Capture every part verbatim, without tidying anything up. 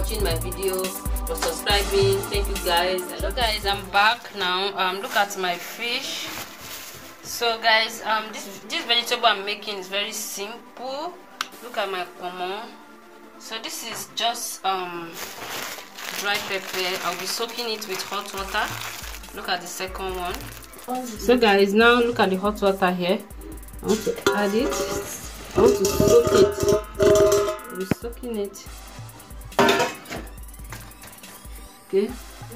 watching my video, for subscribing. Thank you guys. So guys, I'm back now. Um look at my fish. So guys, um this this vegetable I'm making is very simple. Look at my pomo. So this is just um dry pepper. I'll be soaking it with hot water. Look at the second one. So guys, now look at the hot water here. I want to add it. I want to soak it. I'll be soaking it. Okay.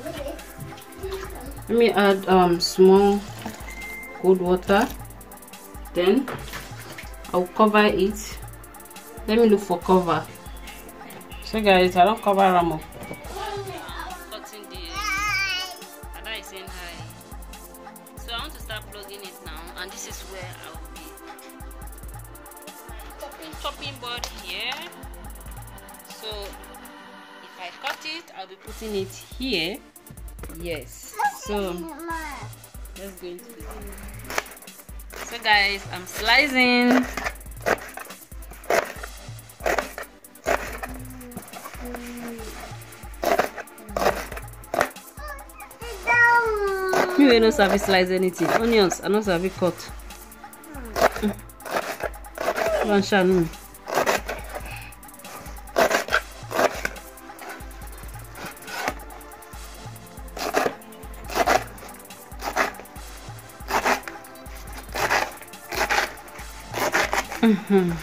Let me add um small cold water. Then I'll cover it. Let me look for cover. So guys, I don't cover them up. Cutting the Ada is saying hi. So I want to start plugging it now, and this is where I will be chopping chopping board here. So if I cut it, I'll be putting it here. Yes. So let's go into the So guys, I'm slicing. You will not service slice anything. Onions are not service cut. One shot. Mm-hmm.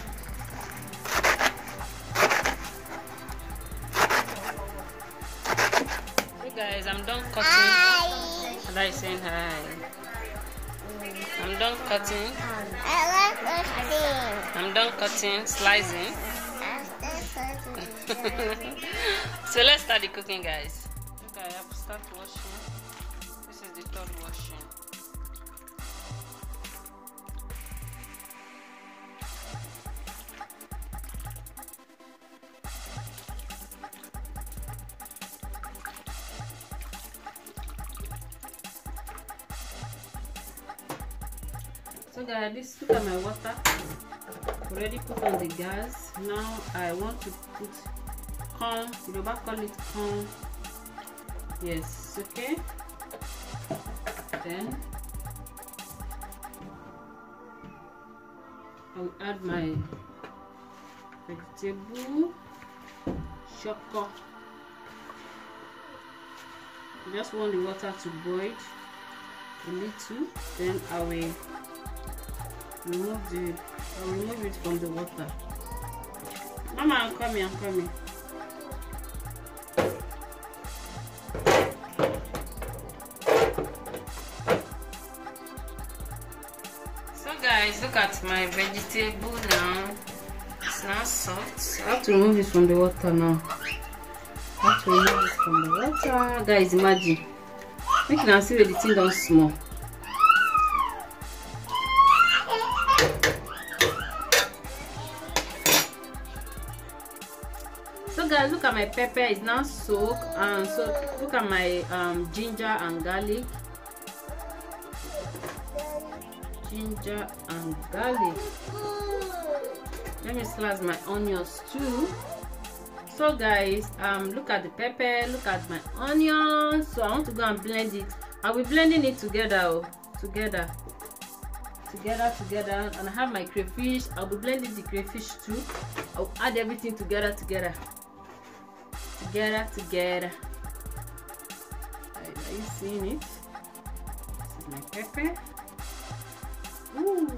So guys, I'm done cutting. Ada is saying hi. I'm done cutting. I like cutting. I'm done cutting, slicing. So let's start the cooking, guys. Okay, I have to start washing. This is the third washing. So guys, this look at my water. Already put on the gas. Now I want to put corn. You know, call it corn. Yes, okay. Then I'll add my vegetable shoko. Just want the water to boil a little. Then I will remove the I'll remove it from the water. Mama, I'm coming, I'm coming. So guys, look at my vegetable now. It's now soft. I have to remove it from the water now. I have to remove it from the water. Guys, imagine. Make you see where the thing down small. So guys, look at my pepper is now soaked, and so look at my um, ginger and garlic. Ginger and garlic. Let me slice my onions too. So guys, um, look at the pepper, look at my onions. So I want to go and blend it. I'll be blending it together, oh, together, together, together. And I have my crayfish. I'll be blending the crayfish too. I'll add everything together, together. Together, together. Are you seeing it? This is my pepper. Ooh.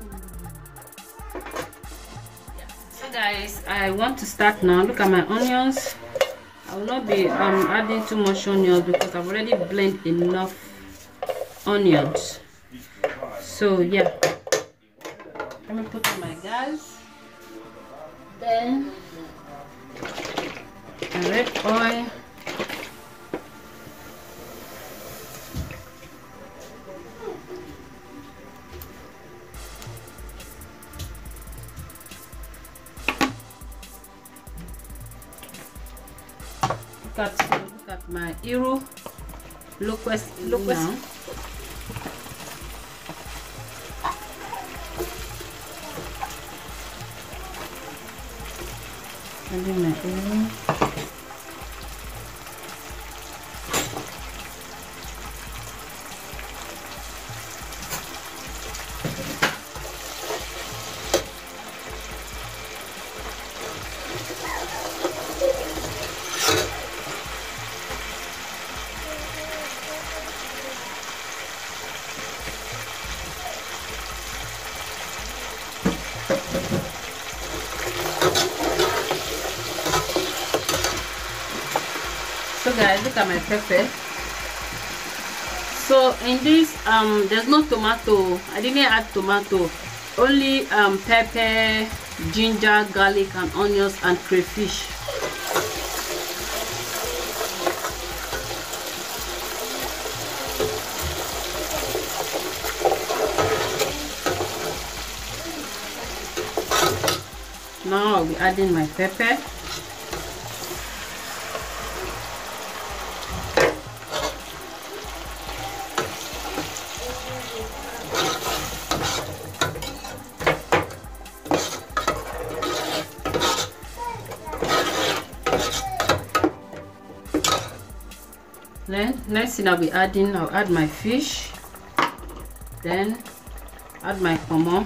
Yeah. So guys, I want to start now. Look at my onions. I will not be um, adding too much onions because I've already blended enough onions. So yeah, let me put on my gas. Then red oil. Look at look at my hero. Look west look west now. And then my hero. So guys, look at my pepper. So in this um there's no tomato. I didn't add tomato, only um pepper, ginger, garlic and onions and crayfish. Now I'll be adding my pepper. Then next thing I'll be adding, I'll add my fish, then add my pomo.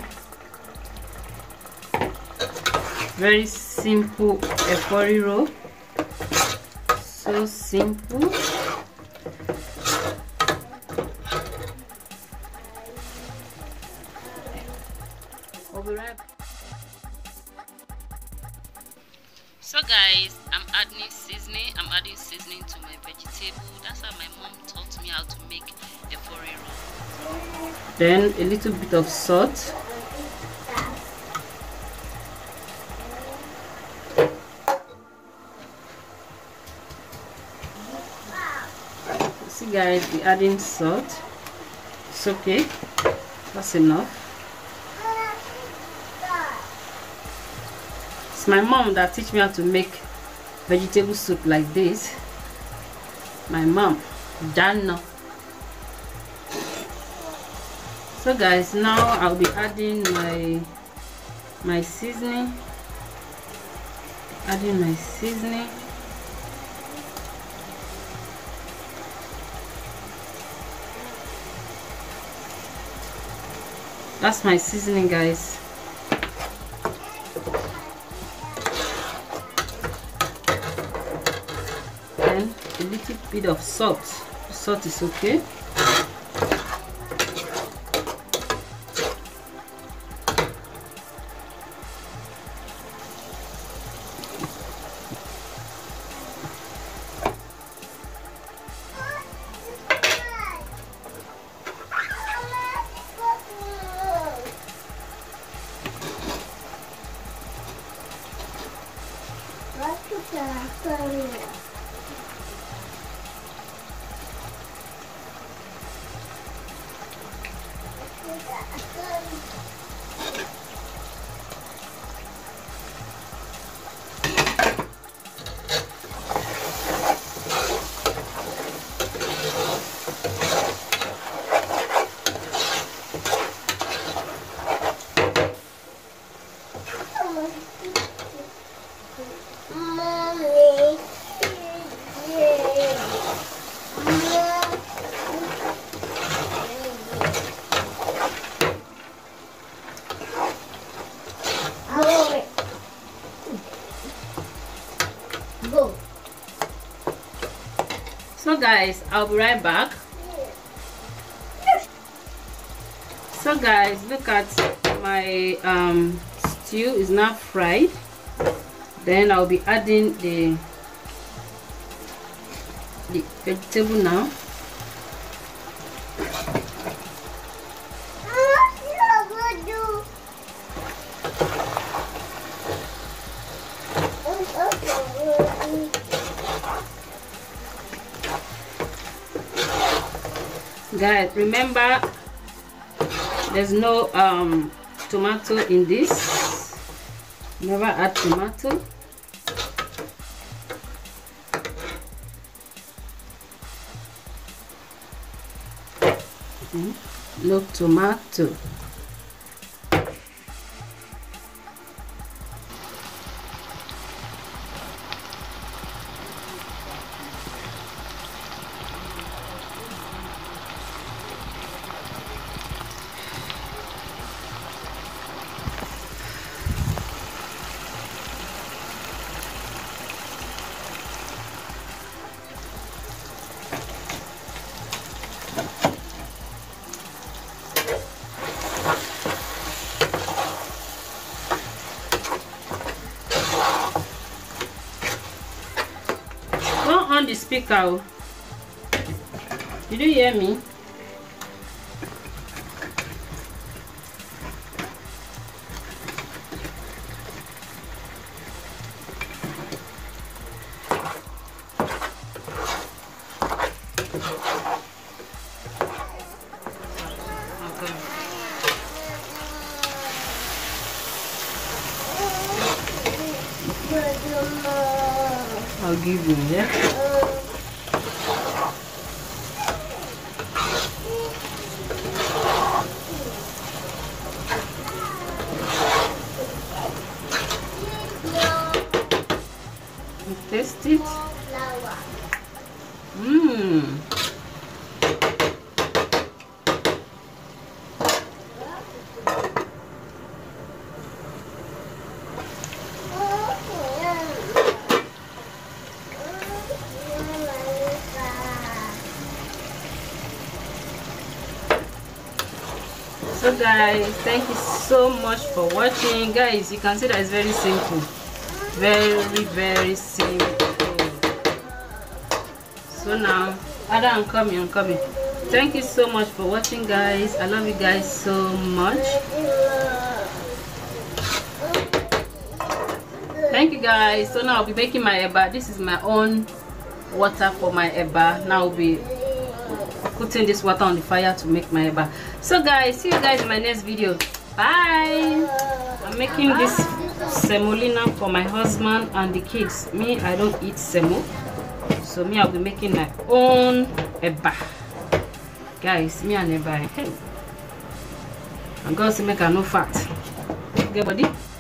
Very simple efo riro, so simple. I'll be right back. So guys, I'm adding seasoning. I'm adding seasoning to my vegetable. That's how my mom taught me how to make efo riro. Then a little bit of salt. See guys, we're adding salt. It's okay. That's enough. It's my mom that teach me how to make vegetable soup like this. My mom, Dana. So guys, now I'll be adding my my seasoning. Adding my seasoning. That's my seasoning, guys. And a little bit of salt. Salt is okay. So guys, I'll be right back. So guys, look at my um, stew is now fried. Then I'll be adding the the vegetable now. Guys, remember there's no um tomato in this. Never add tomato. Mm, no tomato. speaker. Did you hear me? I'll give you, yeah? You taste it? Mmm. So guys, thank you so much for watching. Guys, you can see that it's very simple, very very simple. So now, Ada, I'm coming, I'm coming. Thank you so much for watching, guys. I love you guys so much. Thank you guys. So now I'll be making my eba. This is my own water for my eba. Now I'll be putting this water on the fire to make my eba. So guys, see you guys in my next video. Bye. I'm making this semolina for my husband and the kids. Me, I don't eat semo, so me, I'll be making my own eba. Guys, me and eba. Hey, I'm going to make a no fat. Get body.